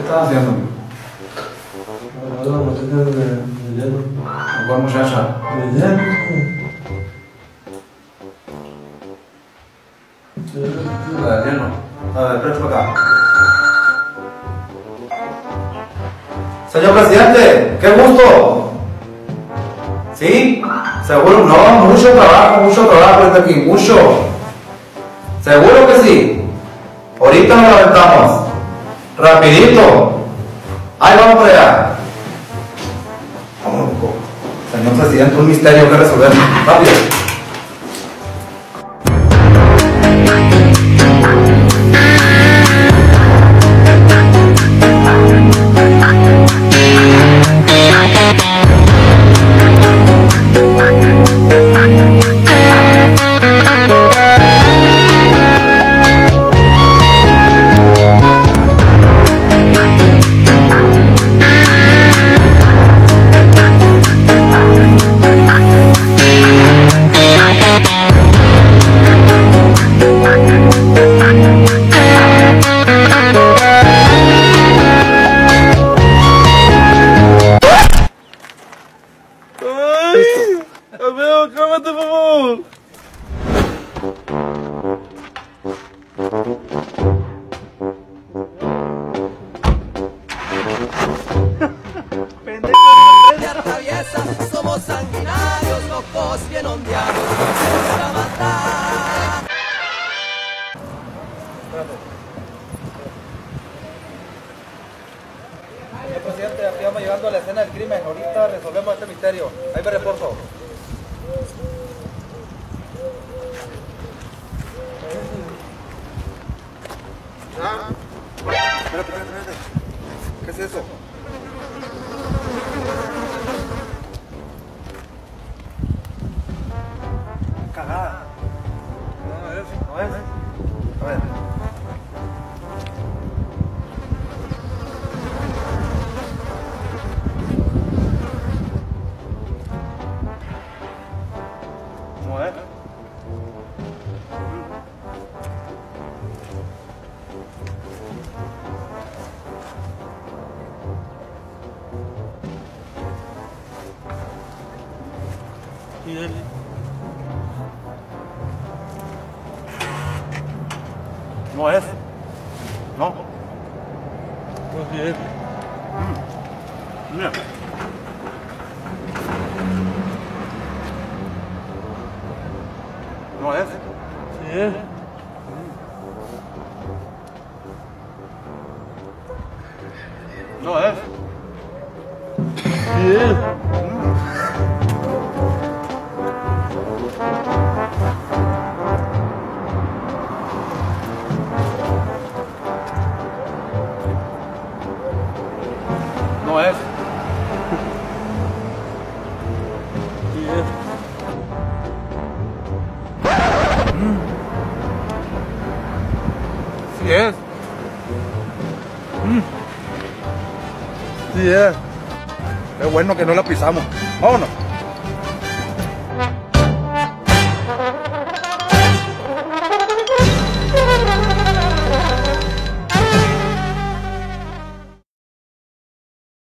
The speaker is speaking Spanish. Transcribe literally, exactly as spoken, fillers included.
estás haciendo? Ahora la muchacha de, de lleno. ¿Cuál muchacha? De lleno. La de lleno. A ver, presta para acá. Señor presidente, qué gusto. ¿Sí? ¿Seguro? No, mucho trabajo, mucho trabajo ahorita aquí, mucho. ¿Seguro que sí? Ahorita nos aventamos. Rapidito. Ahí vamos para allá. Vamos, loco. Señor presidente, un misterio que resolver. Rápido. ¡Ay! ¡Amigo, cálmate, por favor! De atraviesa, somos sanguinarios, locos bien ondeados, para matar. Señor presidente, aquí vamos llegando a la escena del crimen. Ahorita resolvemos este misterio. Ahí me reporto. Ah. Espérate, espérate, espérate. ¿Qué es eso? Cagada. No es, no es. A ver. ¿Cómo es? ¿Y él? ¿No es? ¿No? Pues bien. Mira. ¿No es? Sí es. ¿No es? Sí es. ¿No es? Sí es. Sí es. Sí es. Qué bueno que no la pisamos. Vámonos.